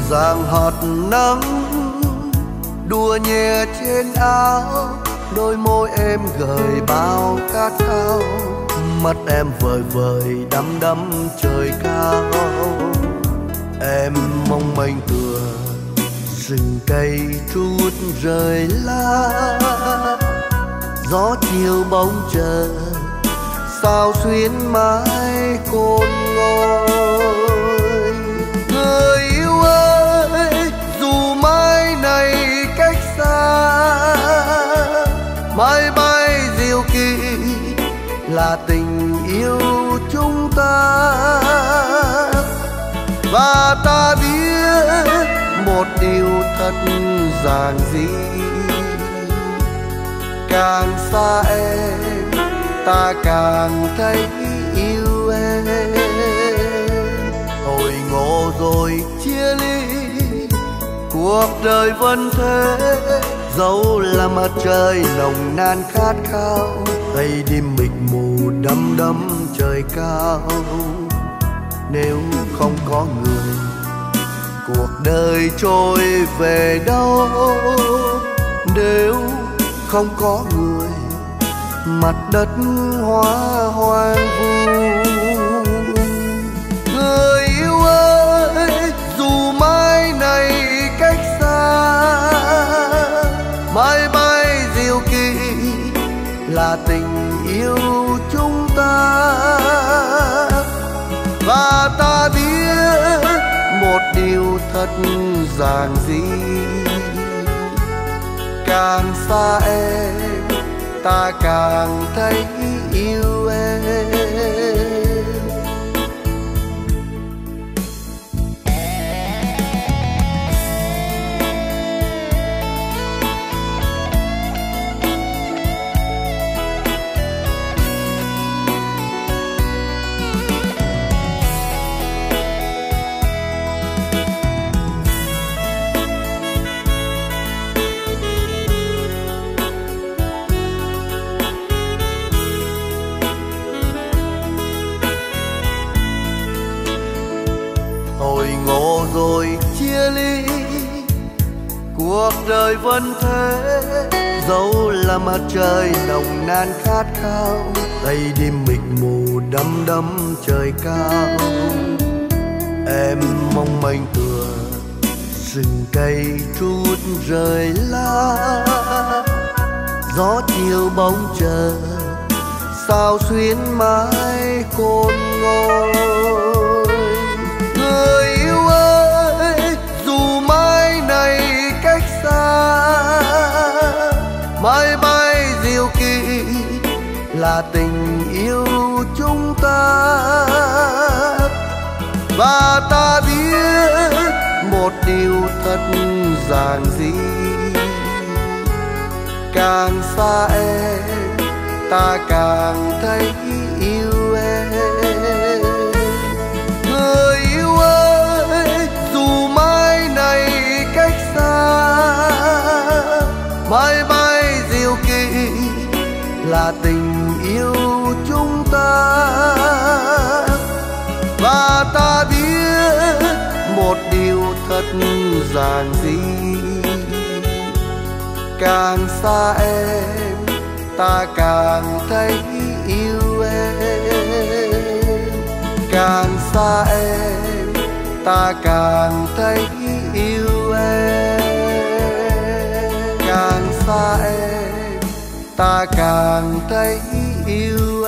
dàng hạt nắng đùa nhẹ trên áo, đôi môi em gợi bao khát khao, mắt em vời vời đắm đắm trời cao. Em mong manh tựa rừng cây trút rơi lá, gió chiều bóng chờ sao xuyến mái cồn ngồi. Người yêu ơi, dù mai này cách xa, mãi mãi diệu kỳ là tình yêu chúng ta. Và ta biết một điều thật giản dị, càng xa em ta càng thấy yêu em. Hồi ngộ rồi chia ly, cuộc đời vẫn thế, dẫu là mặt trời nồng nàn khát khao, hay đêm mịt mù đắm đắm trời cao. Nếu không có người, cuộc đời trôi về đâu? Nếu không có người, mặt đất hóa hoang vu. Người yêu ơi, dù mai này cách xa, mãi mãi diệu kỳ là tình yêu chúng ta. Và ta biết một điều thật giản dị, càng xa em ta càng thấy yêu em. Hồi ngộ rồi chia ly, cuộc đời vẫn thế, dẫu là mặt trời nồng nàn khát khao, tay đêm mịt mù đắm đắm trời cao. Em mong manh tựa rừng cây trút rơi lá, gió chiều bóng chờ sao xuyến mái cồn ngồi. Người yêu ơi, dù mai này cách xa, mãi mãi diệu kỳ là tình yêu chúng ta. Và ta biết một điều thật giản dị, càng xa em ta càng thấy yêu em. Người yêu ơi, dù mai này cách xa, mãi mãi diệu kỳ là tình yêu chúng ta. Và ta biết một điều thật giản dị, càng xa em ta càng thấy yêu em. Càng xa em ta càng thấy yêu em. Càng xa em ta càng thấy yêu